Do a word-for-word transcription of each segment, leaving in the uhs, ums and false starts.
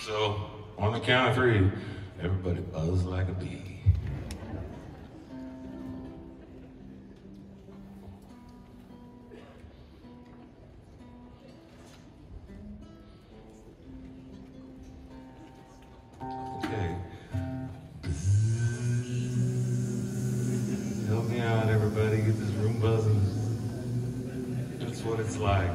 So, on the count of three, everybody buzz like a bee. Okay. Help me out, everybody. Get this room buzzing. That's what it's like.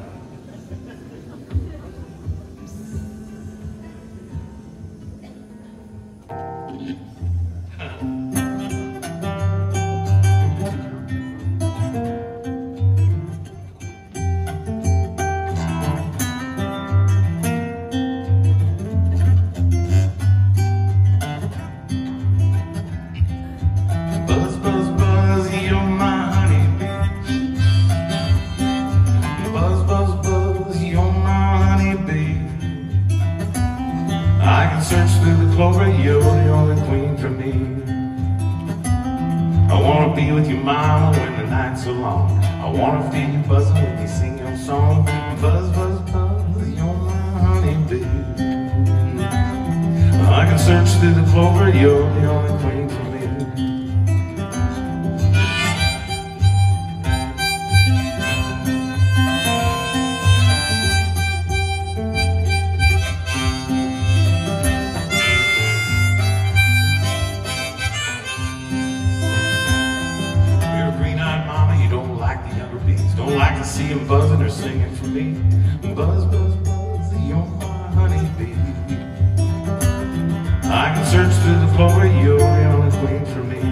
Buzz, buzz, buzz, you're my honeybee. Buzz, buzz, buzz, you're my honeybee. I can search through the clover, you're the only queen for me. I wanna be with you, mama, when the night's so long. I wanna feel you buzzing when you sing your song. Buzz, buzz, buzz, you're my honeybee. I can search through the clover, you're the only queen for me. Don't like to see him buzzing or singing for me. Buzz, buzz, buzz, you're my honeybee. I can search through the clover, you're the only queen for me.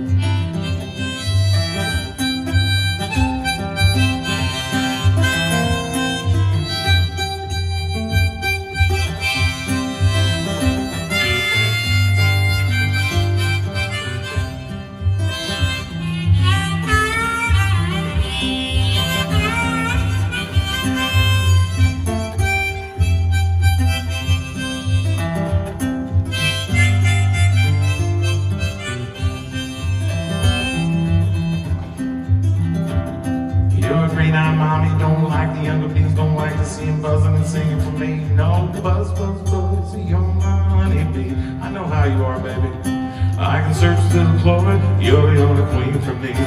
You're a green-eyed mommy, don't like the younger bees, don't like to see him buzzing and singing for me. No, buzz, buzz, buzz, you're my honeybee. I know how you are, baby. I can search through the clover, you're the only queen for me.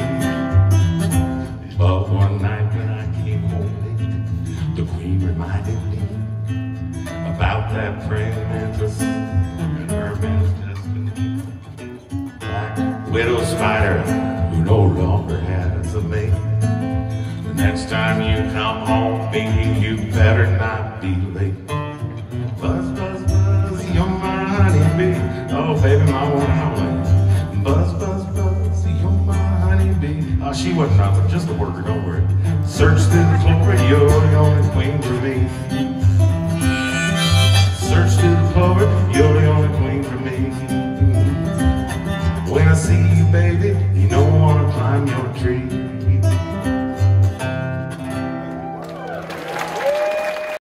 But one night when I came home late, the queen reminded me about that praying mantis and her man's destiny. Black widow spider who no longer has a mate. Next time you come home, baby, you better not be late. Buzz, buzz, buzz, you're my honeybee. Oh, baby, my one honeybee. Buzz, buzz, buzz, you're my honeybee. Oh, she wasn't nothing, just a worker, don't worry. Search through the clover, you're the only queen for me. Search through the clover, you're the only queen for me. When I see you, baby, you know I wanna climb your tree.